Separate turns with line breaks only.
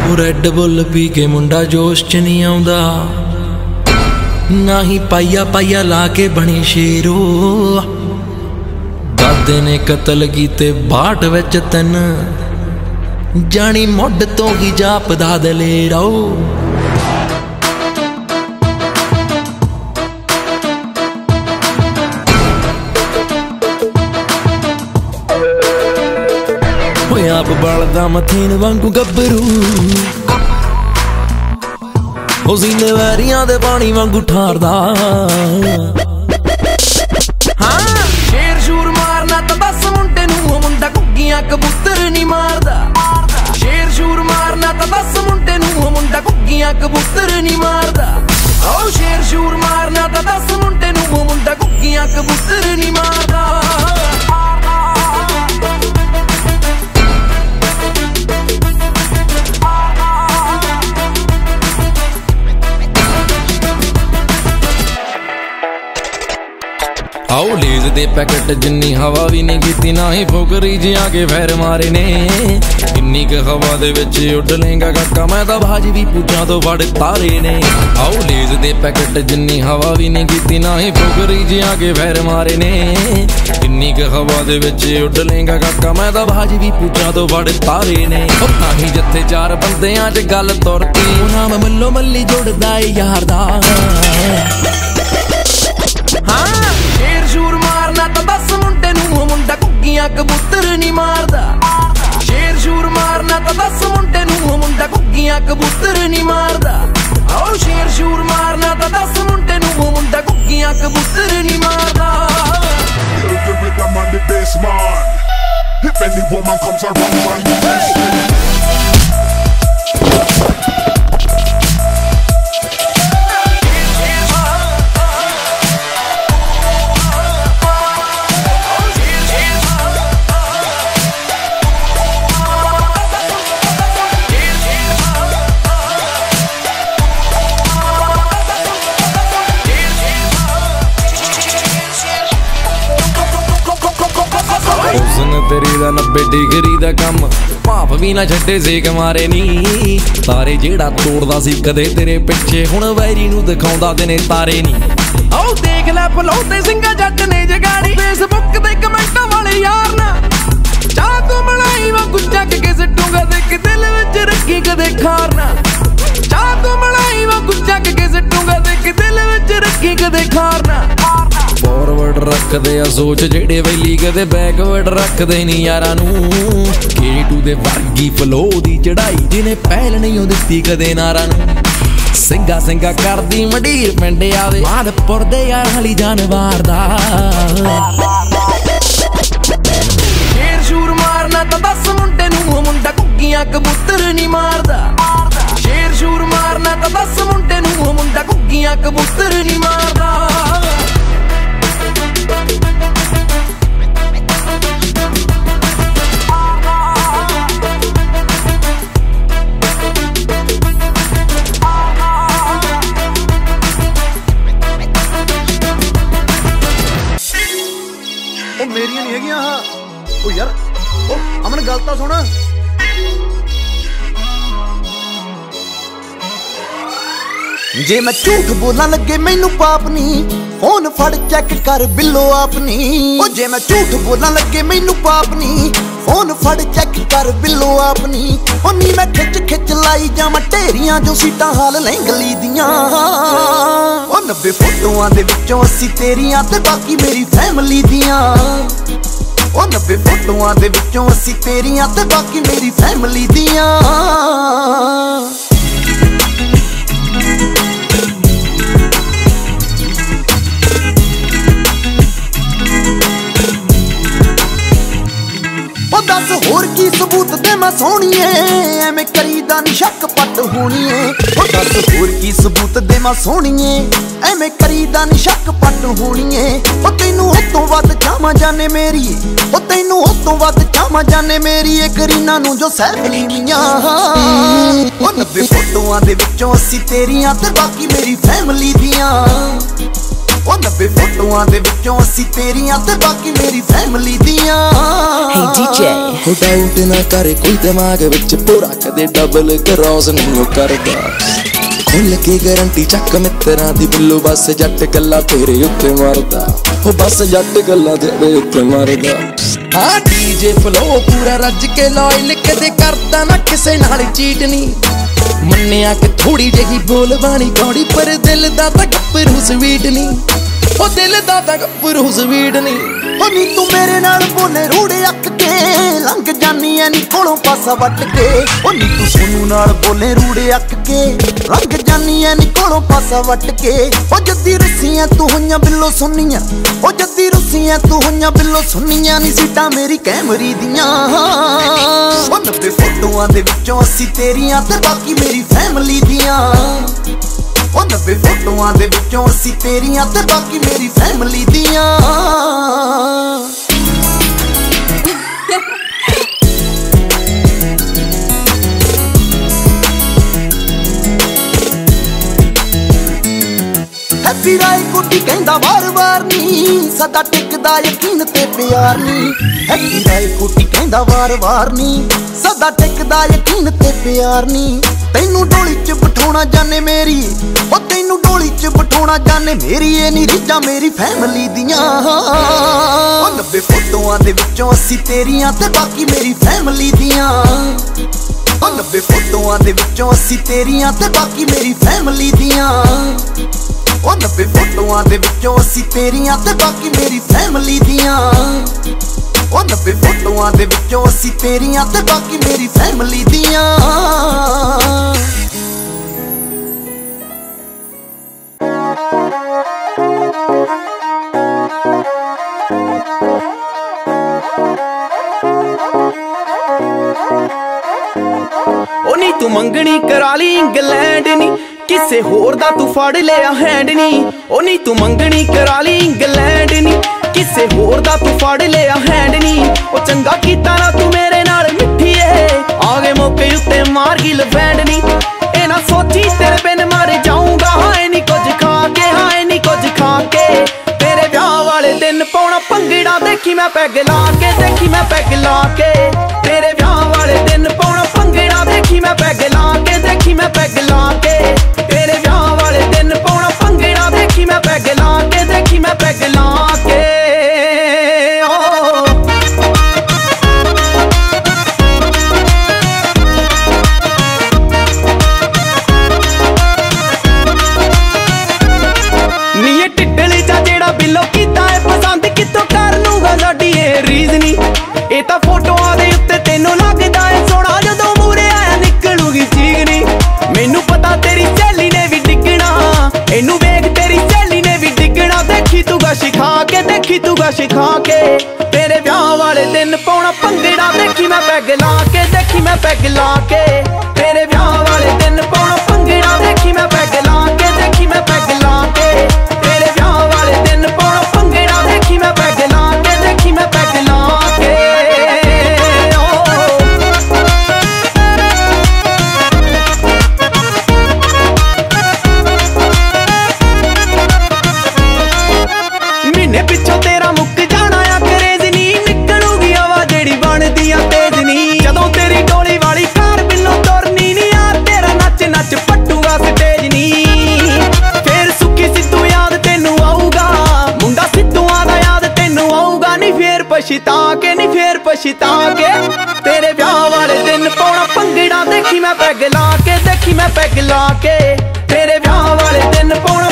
Red ਬੁੱਲ ਪੀ ਕੇ ਮੁੰਡਾ ਜੋਸ਼ ਚ ਨਹੀਂ ਆਉਂਦਾ, ਨਾ ਹੀ ਪਾਈਆ ਪਾਈਆ ਲਾ ਕੇ ਬਣੀ ਸ਼ੇਰੋ। ਦਾਦੇ ਨੇ ਕਤਲ ਕੀਤੇ ਬਾਟ ਵਿੱਚ 3, ਜਾਣੀ ਮੁੱਢ ਤੋਂ ਹੀ ਜਾਪਦਾ ਦਲੇਰਾ। ਆਪ ਬਲਦਾ ਮਥੀਨ ਵਾਂਗੂ ਗੱਭਰੂ, ਉਹ ਸੀਨੇ ਵੈਰੀਆਂ ਦੇ ਪਾਣੀ ਵਾਂਗੂ ਠਾਰਦਾ। ਹਾਂ ਸ਼ੇਰ ਸ਼ੂਰ ਮਾਰਨਾ ਤਾਂ ਦੱਸ ਮੁੰਡੇ ਨੂੰ, ਉਹ ਮੁੰਡਾ ਘੁੱਗੀਆਂ ਕਬੂਤਰ ਨਹੀਂ ਮਾਰਦਾ। ਸ਼ੇਰ ਸ਼ੂਰ ਮਾਰਨਾ ਤਾਂ ਦੱਸ ਮੁੰਡੇ ਨੂੰ, ਉਹ ਮੁੰਡਾ ਘੁੱਗੀਆਂ ਕਬੂਤਰ ਨਹੀਂ ਮਾਰਦਾ। ਓ ਸ਼ੇਰ ਸ਼ੂਰ ਮਾਰਨਾ ਤਾਂ ਦੱਸ ਮੁੰਡੇ ਨੂੰ, ਉਹ ਮੁੰਡਾ ਘੁੱਗੀਆਂ ਕਬੂਤਰ ਨਹੀਂ ਮਾਰਦਾ। ਆਓ ਲੇਜ਼ ਦੇ ਪੈਕਟ ਜਿੰਨੀ ਹਵਾ ਵੀ ਨਹੀਂ ਕੀਤੀ, ਨਾ ਹੀ ਫੁਕਰੀ ਜਿਹਾ ਕੇ ਫੈਰ ਮਾਰੇ ਨੇ। ਇੰਨੀ ਕੁ ਹਵਾ ਦੇ ਵਿੱਚ ਉੱਡ ਲੇਗਾ ਕਾਕਾ, ਮੈਂ ਤਾਂ ਬਾਜ ਵੀ ਪੂਛਾਂ ਤੋਂ ਬੜੇ ਤਾਰੇ ਨੇ। ਆਓ ਲੇਜ਼ ਦੇ ਪੈਕਟ ਜਿੰਨੀ ਹਵਾ ਵੀ ਨਹੀਂ ਕੀਤੀ, ਨਾ ਹੀ ਫੁਕਰੀ ਜਿਹਾ ਕੇ ਫੈਰ ਮਾਰੇ ਨੇ। ਇੰਨੀ ਕੁ ਹਵਾ ਦੇ ਵਿੱਚ ਉੱਡ ਲੇਗਾ ਕਾਕਾ, ਮੈਂ ਤਾਂ ਬਾਜ ਵੀ ਪੂਛਾਂ ਤੋਂ ਬੜੇ ਤਾਰੇ ਨੇ। ਤਾਂ ਹੀ ਜਿੱਥੇ 4 ਬੰਦਿਆਂ 'ਚ ਗੱਲ ਤੁਰਦੀ, ਉਹ ਨਾਮ ਮੱਲੋ ਮੱਲੀ ਜੁੜਦਾ ਏ ਯਾਰ ਦਾ। ਹਾਂ ਸ਼ੇਰ ਸ਼ੂਰ ਮਾਰਨਾ ਤਾਂ ਦੱਸ ਮੁੰਡੇ ਨੂੰ, ਉਹ ਮੁੰਡਾ ਘੁੱਗੀਆਂ ਕਬੂਤਰ ਨਹੀਂ ਮਾਰਦਾ। ਸ਼ੇਰ ਸ਼ੂਰ ਮਾਰਨਾ ਤਾਂ ਦੱਸ ਮੁੰਡੇ ਨੂੰ, ਉਹ ਮੁੰਡਾ ਘੁੱਗੀਆਂ ਕਬੂਤਰ ਨਹੀਂ ਮਾਰਦਾ। ਆਓ ਸ਼ੇਰ ਸ਼ੂਰ ਮਾਰਨਾ ਤਾਂ ਦੱਸ ਮੁੰਡੇ ਨੂੰ, ਉਹ ਮੁੰਡਾ ਘੁੱਗੀਆਂ ਕਬੂਤਰ ਨਹੀਂ ਮਾਰਦਾ। ਤੇਰੀ ਦਾ 90 ਡਿਗਰੀ ਦਾ ਕੰਮ, ਭਾਪ ਵੀ ਨਾ ਛੱਡੇ ਸੇਕ ਮਾਰੇ ਨੀ। ਤਾਰੇ ਜਿਹੜਾ ਤੋੜਦਾ ਸੀ ਕਦੇ ਤੇਰੇ ਪਿੱਛੇ, ਹੁਣ ਵੈਰੀ ਨੂੰ ਦਿਖਾਉਂਦਾ ਦਿਨੇ ਤਾਰੇ ਨੀ। ਆਓ ਦੇਖ ਲੈ ਫਲੋ ਤੇ ਸਿੰਘਾ ਜੱਟ ਨੇ ਜਗਾੜੀ, ਫੇਸਬੁੱਕ ਤੇ ਕਮੈਂਟਾਂ ਵਾਲੇ ਯਾਰ ਨਾ। ਚਾਹ ਤੂੰ ਮਲਾਈ ਵਾਂਗੂ ਚੱਕ ਕੇ ਸਿੱਟੂਗਾ, ਦੇਖ ਦਿਲ ਵਿੱਚ ਰੱਖੀ ਕਦੇ ਖਾਰਨਾ। ਚਾਹ ਤੂੰ ਮਲਾਈ ਵਾਂਗੂ ਚੱਕ ਕੇ ਸਿੱਟੂਗਾ, ਦੇਖ ਦਿਲ ਵਿੱਚ ਰੱਖੀ ਕਦੇ ਖਾਰਨਾ। ਫੋਰਵਰਡ ਰੱਖਦੇ ਆ ਸੋਚ ਜਿਹੜੇ ਵੈਲੀ, ਕਦੇ ਬੈਕਵਰਡ ਰੱਖਦੇ ਨੀ ਯਾਰਾਂ ਨੂੰ। K2 ਦੇ ਵਰਗੀ ਫਲੋ ਦੀ ਚੜਾਈ, ਜਿਹਨੇ ਪਹਿਲ ਨਹੀਂ ਉਹ ਦਿੱਤੀ ਕਦੇ ਨਾਰਾਂ ਨੂੰ। ਸਿੰਘਾ ਸਿੰਘਾ ਕਰਦੀ ਮੰਡੀਰ ਪਿੰਡ ਆਵੇ, ਮਾਦਪੁਰ ਦੇ ਯਾਰ ਹਲੀ ਜਾਨਵਾਰ ਦਾ। ਸ਼ੇਰ ਸ਼ੂਰ ਮਾਰਨਾ ਤਾਂ ਦੱਸ ਮੁੰਡੇ ਨੂੰ, ਉਹ ਮੁੰਡਾ ਘੁੱਗੀਆਂ ਕਬੂਤਰ ਨਹੀਂ ਮਾਰਦਾ। ਸ਼ੇਰ ਸ਼ੂਰ ਮਾਰਨਾ ਤਾਂ ਦੱਸ ਮੁੰਡੇ ਨੂੰ, ਉਹ ਮੁੰਡਾ ਘੁੱਗੀਆਂ ਕਬੂਤਰ ਨਹੀਂ ਮਾਰਦਾ।
ਉਹ ਮੇਰੀਆਂ ਨਹੀਂ ਹੈਗੀਆਂ ਆਹ। ਉਹ ਯਾਰ ਉਹ ਅਮਨ ਗੱਲ ਤਾਂ ਸੁਣ। ਜੇ ਮੈਂ ਝੂਠ ਬੋਲਾਂ ਲੱਗੇ ਮੈਨੂੰ ਪਾਪ ਨਹੀਂ, ਫੋਨ ਫੜ ਚੈੱਕ ਕਰ ਬਿੱਲੋ ਆਪਣੀ। ਉਹ ਜੇ ਮੈਂ ਝੂਠ ਬੋਲਾਂ ਲੱਗੇ ਮੈਨੂੰ ਪਾਪ ਨਹੀਂ, ਫੋਨ ਫੜ ਚੈੱਕ ਕਰ ਬਿੱਲੋ ਆਪਣੀ। ਉਹ ਨੀ ਮੈਂ ਖਿੱਚ ਖਿੱਚ ਲਾਈ ਜਾਵਾਂ ਢੇਰੀਆਂ ਜੋ ਸੀਟਾਂ ਹਾਲ ਲਹਿੰਗਲੀ ਦੀਆਂ। ਉਹ 90 ਫੋਟੋਆਂ ਦੇ ਵਿੱਚੋਂ 80 ਤੇਰੀਆਂ ਤੇ ਬਾਕੀ ਮੇਰੀ ਫੈਮਿਲੀ ਦੀਆਂ। ਉਹ 90 ਫੋਟੋਆਂ ਦੇ ਵਿੱਚੋਂ 80 ਤੇਰੀਆਂ ਤੇ ਬਾਕੀ ਮੇਰੀ ਫੈਮਿਲੀ ਦੀਆਂ। ਉਹ ਦੱਸ ਹੋਰ ਕੀ ਸਬੂਤ ਦੇ ਮੈਂ ਸੋਹਣੀਏ, ਐਵੇਂ ਕਰੀਦਾ ਨੀ ਸ਼ੱਕ ਪੱਟ ਹੋਣੀਏ। ਉਹ ਦੱਸ ਹੋਰ ਕੀ ਸਬੂਤ ਦੇ ਮੈਂ ਸੋਹਣੀਏ, ਐਵੇਂ ਕਰੀਦਾ ਨੀ ਸ਼ੱਕ ਪੱਟ ਹੋਣੀਏ। ਉਹ ਤੈਨੂੰ ਉਹ ਤੋਂ ਵੱਧ ਚਾਹਾਂ ਜਾਨੇ ਮੇਰੀ, ਉਹ ਤੈਨੂੰ ਉਹ ਤੋਂ ਵੱਧ ਚਾਹਾਂ ਜਾਨੇ ਮੇਰੀ। ਇਹ ਕਰੀਨਾ ਨੂੰ ਜੋ ਸੈਫਲੀ ਮੀਆਂ। ਉਹ 90 ਫੋਟੋਆਂ ਦੇ ਵਿੱਚੋਂ 80 ਤੇਰੀਆਂ ਤੇ ਬਾਕੀ ਮੇਰੀ ਫੈਮਿਲੀ ਦੀਆਂ। ਉਹ 90 ਫੋਟੋਆਂ ਦੇ ਵਿੱਚੋਂ 80 ਤੇਰੀਆਂ ਤੇ ਬਾਕੀ ਮੇਰੀ ਫੈਮਿਲੀ ਦੀਆਂ।
Hey DJ,
ਹੋ ਡਾਊਟ ਨਾ ਕਰੇ ਕੋਈ ਦਿਮਾਗ ਵਿੱਚ ਪੂਰਾ, ਕਦੇ ਡਬਲ ਕਰੋਸ ਨਹੀਂ ਉਹ ਕਰਦਾ। ਖੁੱਲ ਕੇ ਗਰੰਟੀ ਚੱਕ ਮਿੱਤਰਾਂ ਦੀ ਬਿੱਲੋ, ਬਸ ਜੱਟ ਗੱਲਾਂ ਤੇਰੇ ਉੱਤੇ ਮਾਰਦਾ। ਉਹ ਬਸ ਜੱਟ ਗੱਲਾਂ ਤੇਰੇ ਉੱਤੇ ਮਾਰਦਾ। ਹਾਂ ਡੀਜੇ ਫਲੋ ਪੂਰਾ ਰੱਜ ਕੇ ਲਾਇਲ, ਕਦੇ ਕਰਦਾ ਨਾ ਕਿਸੇ ਨਾਲ ਚੀਟ ਨਹੀਂ। ਮੰਨਿਆ ਕਿ ਥੋੜੀ ਜਿਹੀ ਬੋਲ ਬਾਣੀ ਕੌੜੀ, ਪਰ ਦਿਲ ਦਾ ਤਾਂ ਗੱਭਰੂ ਸਵੀਟ ਨਹੀਂ। ਉਹ ਦਿਲ ਦਾ ਤਾਂ ਗੱਭਰੂ ਸਵੀਟ ਨਹੀਂ।
ਉਹ ਨੀ ਤੂੰ ਮੇਰੇ ਨਾਲ ਬੋਲੇ ਰੂੜੇ ਅੱਕ ਕੇ, ਲੰਘ ਜਾਨੀ ਐ ਨੀ ਕੋਲੋਂ ਪਾਸਾ ਵੱਟ ਕੇ। ਉਹ ਨੀ ਤੂੰ ਸੋਨੂ ਨਾਲ ਬੋਲੇ ਰੂੜੇ ਅੱਕ ਕੇ, ਲੰਘ ਜਾਨੀ ਐ ਨੀ ਕੋਲੋਂ ਪਾਸਾ ਵੱਟ ਕੇ। ਉਹ ਜੱਦੀ ਰੁੱਸੀਆਂ ਤੂੰ ਹੋਈਆਂ ਬਿੱਲੋ ਸੁਣੀਆਂ, ਉਹ ਜੱਦੀ ਰੁੱਸੀਆਂ ਤੂੰ ਹੋਈਆਂ ਬਿੱਲੋ ਸੁਣੀਆਂ ਨੀ ਸੀਟਾਂ ਮੇਰੀ ਕੈਮਰੀ ਦੀਆਂ। ਉਹ 90 ਫੋਟੋਆਂ ਦੇ ਵਿੱਚੋਂ 80 ਤੇਰੀਆਂ ਤੇ ਬਾਕੀ ਮੇਰੀ ਫੈਮਿਲੀ ਦੀਆਂ। ਉਹ 90 ਫੋਟੋਆਂ ਦੇ ਵਿੱਚੋਂ 80 ਤੇਰੀਆਂ ਤੇ ਬਾਕੀ ਮੇਰੀ ਫੈਮਿਲੀ ਦੀਆਂ। ਹੈਪੀ ਰਾਏ ਕੋਟੀ ਕਹਿੰਦਾ ਵਾਰ-ਵਾਰ ਨੀ, ਸਦਾ ਟਿਕਦਾ ਯਕੀਨ ਤੇ ਪਿਆਰ ਨੀ। ਹੈਪੀ ਰਾਏ ਕੋਟੀ ਕਹਿੰਦਾ ਵਾਰ-ਵਾਰ ਨੀ, ਸਦਾ ਟਿਕਦਾ ਯਕੀਨ ਤੇ ਪਿਆਰ ਨੀ। ਤੈਨੂੰ ਡੋਲੀ 'ਚ ਬਿਠਾਉਣਾ ਜਾਣੇ ਮੇਰੀ, ਉਹ ਤੈਨੂੰ ਡੋਲੀ 'ਚ ਬਿਠਾਉਣਾ ਜਾਣੇ ਮੇਰੀ। ਇਹ ਨੀ ਰੀਝਾਂ ਮੇਰੀ ਫੈਮਿਲੀ ਦੀਆਂ। ਉਹ 90 ਫੋਟੋਆਂ ਦੇ ਵਿੱਚੋਂ 80 ਤੇਰੀਆਂ ਤੇ ਬਾਕੀ ਮੇਰੀ ਫੈਮਿਲੀ ਦੀਆਂ। ਉਹ 90 ਫੋਟੋਆਂ ਦੇ ਵਿੱਚੋਂ 80 ਤੇਰੀਆਂ ਤੇ ਬਾਕੀ ਮੇਰੀ ਫੈਮਿਲੀ ਦੀਆਂ। ਉਹ 90 ਫੋਟੋਆਂ ਦੇ ਵਿੱਚੋਂ 80 ਤੇਰੀਆਂ ਤੇ ਬਾਕੀ ਮੇਰੀ ਫੈਮਿਲੀ ਦੀਆਂ। ਉਹ 90 ਫੋਟੋਆਂ ਦੇ ਵਿੱਚੋਂ 80 ਤੇਰੀਆਂ ਤੇ ਬਾਕੀ ਮੇਰੀ ਫੈਮਿਲੀ ਦੀਆਂ।
ਉਹ ਨੀ ਤੂੰ ਮੰਗਣੀ ਕਰਾ ਲਈ ਇੰਗਲੈਂਡ ਨੀ, ਕਿਸੇ ਹੋਰ ਦਾ ਤੂੰ ਫੜ ਲਿਆ ਹੈਂਡ ਨੀ। ਉਹ ਨੀ ਤੂੰ ਮੰਗਣੀ ਕਰਾ ਲਈ ਇੰਗਲੈਂਡ ਨੀ, ਕਿਸੇ ਹੋਰ ਦਾ ਤੂੰ ਫੜ ਲਿਆ ਹੈਂਡ ਨੀ। ਉਹ ਚੰਗਾ ਕੀਤਾ ਨਾ ਤੂੰ ਮੇਰੇ ਨਾਲ ਮਿੱਠੀਏ, ਆ ਗਏ ਮੌਕੇ ਉੱਤੇ ਮਾਰ ਗਈ ਲਵੈਂਡ ਨੀ। ਇਹ ਨਾ ਸੋਚੀ ਤੇਰੇ ਬਿਨ ਮਰ ਜਾਊਂਗਾ, ਹਾਏ ਨੀ ਕੁਝ ਖਾ ਕੇ, ਹਾਏ ਨੀ ਕੁਝ ਖਾ ਕੇ। ਤੇਰੇ ਵਿਆਹ ਵਾਲੇ ਦਿਨ ਪਾਉਣਾ ਭੰਗੜਾ, ਦੇਖੀ ਮੈਂ ਪੈਗ ਲਾ ਕੇ, ਦੇਖੀ ਮੈਂ ਪੈਗ ਲਾ ਕੇ। ਤੇਰੇ ਵਿਆਹ ਵਾਲੇ ਦਿਨ ਪਾਉਣਾ ਭੰਗੜਾ, ਦੇਖੀ ਮੈਂ ਪੈਗ ਲਾ ਕੇ, ਦੇਖੀ ਮੈਂ ਪੈਗ ਲਾ ਕੇ। ਤੇਰੇ ਵਿਆਹ ਵਾਲੇ ਦਿਨ ਪਾਉਣਾ ਭੰਗੜਾ, ਦੇਖੀ ਮੈਂ ਪੈਗ ਲਾ ਕੇ, ਦੇਖੀ ਮੈਂ ਪੈਗ ਲਾ ਕੇ। ਨੀ ਇਹ ਟਿੱਡਲੀ ਜਾ ਜਿਹੜਾ ਬਿੱਲੋ ਕੀਤਾ ਏ ਪਸੰਦ, ਕਿੱਥੋਂ ਕਰ ਲੂਗਾ ਸਾਡੀ ਇਹ ਰੀਜ਼ ਨੀ। ਇਹ ਤਾਂ ਫੋਟੋਆਂ ਦੇ ਉੱਤੇ ਤੈਨੂੰ ਲੱਗਦਾ ਏ ਸੋਹਣਾ, ਜਦੋਂ ਮੂਰੇ ਆਇਆ ਨਿਕਲੂਗੀ ਚੀਕ ਨੀ। ਮੈਨੂੰ ਪਤਾ ਤੇਰੀ ਸਹੇਲੀ ਨੇ ਵੀ ਡਿੱਗਣਾ, ਇਹਨੂੰ ਵੇਖ ਤੇਰੀ ਸਹੇਲੀ ਨੇ ਵੀ ਡਿੱਗਣਾ। ਦੇਖੀ ਤੂੰ ਗਸ਼ ਖਾ ਕੇ, ਦੇਖੀ ਤੂੰ ਗਸ਼ ਖਾ ਕੇ। ਤੇਰੇ ਵਿਆਹ ਵਾਲੇ ਦਿਨ ਪਾਉਣਾ ਭੰਗੜਾ, ਦੇਖੀ ਮੈਂ ਪੈਗ ਲਾ ਕੇ, ਦੇਖੀ ਮੈਂ ਪੈਗ ਲਾ ਕੇ। ਤੇਰੇ ਵਿਆਹ ਵਾਲੇ ਦਿਨ ਪਾਉਣਾ ਭੰਗੜਾ, ਦੇਖੀ ਮੈਂ ਪੈਗ ਲਾ ਕੇ, ਦੇਖੀ ਮੈਂ ਪੈਗ ਲਾ ਕੇ। ਤੇਰੇ ਵਿਆਹ ਵਾਲੇ ਦਿਨ ਪਾਉਣਾ ਭੰਗੜਾ, ਦੇਖੀ ਮੈਂ ਪੈਗ ਲਾ ਕੇ, ਦੇਖੀ ਮੈਂ ਪੈਗ ਲਾ ਕੇ। ਮਹੀਨੇ ਪਿੱਛੋਂ ਤੇਰਾ ਮੁੱਕ ਜਾਣਾ ਆ ਕਰੇਜ਼ ਨੀ, ਨਿਕਲੂਗੀ ਹਵਾ ਜਿਹੜੀ ਬਣਦੀ ਆ ਤੇਜ਼ ਨੀ। ਜਦੋਂ ਤੇਰੀ ਡੋਲੀ ਵਾਲੀ ਕਾਰ ਬਿੱਲੋ ਤੁਰਨੀ ਨੀ, ਯਾਰ ਤੇਰਾ ਨੱਚ ਨੱਚ ਪੱਟੂਗਾ ਸਟੇਜ ਨੀ। ਫੇਰ ਸੁੱਖੀ ਸਿੱਧੂ ਯਾਦ ਤੈਨੂੰ ਆਊਗਾ, ਮੁੰਡਾ ਸਿੱਧੂਆਂ ਦਾ ਯਾਦ ਤੈਨੂੰ ਆਊਗਾ ਨੀ। ਫੇਰ ਪਛਤਾ ਕੇ ਨੀ, ਫੇਰ ਪਛਤਾ ਕੇ। ਤੇਰੇ ਵਿਆਹ ਵਾਲੇ ਦਿਨ ਪਾਉਣਾ ਭੰਗੜਾ, ਦੇਖੀ ਮੈਂ ਪੈਗ ਲਾ ਕੇ, ਦੇਖੀ ਮੈਂ ਪੈਗ ਲਾ ਕੇ। ਤੇਰੇ ਵਿਆਹ ਵਾਲੇ ਦਿਨ ਪਾਉਣਾ